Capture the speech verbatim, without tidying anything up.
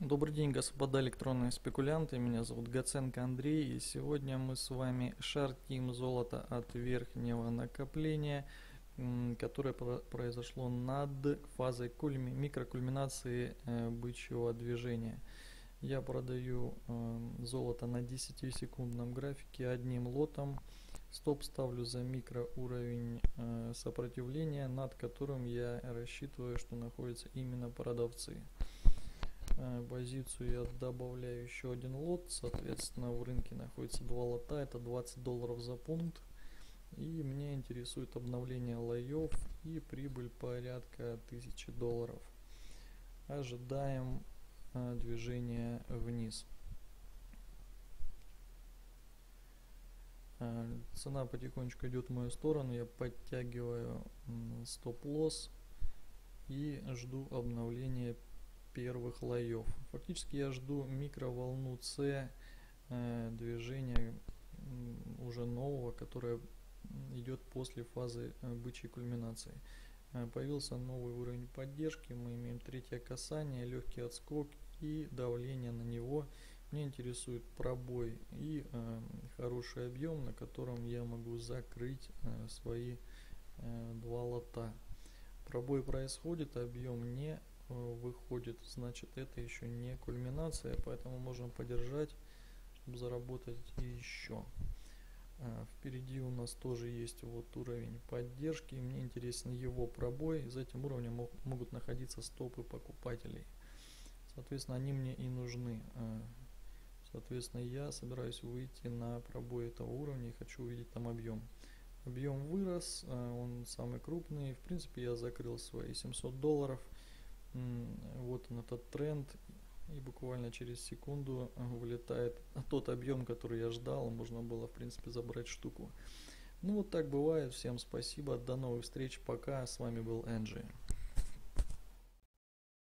Добрый день, господа электронные спекулянты, меня зовут Гаценко Андрей, и сегодня мы с вами шортим золото от верхнего накопления, которое произошло над фазой микрокульминации бычьего движения. Я продаю золото на десятисекундном графике одним лотом. Стоп ставлю за микроуровень сопротивления, над которым я рассчитываю, что находятся именно продавцы. Позицию я добавляю еще один лот, соответственно в рынке находится два лота, это двадцать долларов за пункт. И мне интересует обновление лоев и прибыль порядка тысячи долларов. Ожидаем движения вниз. Цена потихонечку идет в мою сторону, я подтягиваю стоп-лосс и жду обновления первых лоев. Фактически я жду микроволну С э, движения э, уже нового, которое идет после фазы э, бычьей кульминации. Э, появился новый уровень поддержки, мы имеем третье касание, легкий отскок и давление на него. Мне интересует пробой и э, хороший объем, на котором я могу закрыть э, свои э, два лота. Пробой происходит, объем не выходит, значит это еще не кульминация, поэтому можем подержать, чтобы заработать еще. Впереди у нас тоже есть вот уровень поддержки, мне интересен его пробой, за этим уровнем могут находиться стопы покупателей, соответственно они мне и нужны. Соответственно я собираюсь выйти на пробой этого уровня и хочу увидеть там объем. Объем вырос, он самый крупный, в принципе я закрыл свои семьсот долларов. Вот он, этот тренд, и буквально через секунду вылетает тот объем, который я ждал, можно было в принципе забрать штуку. Ну вот так бывает, всем спасибо, до новых встреч, пока, с вами был Энджи.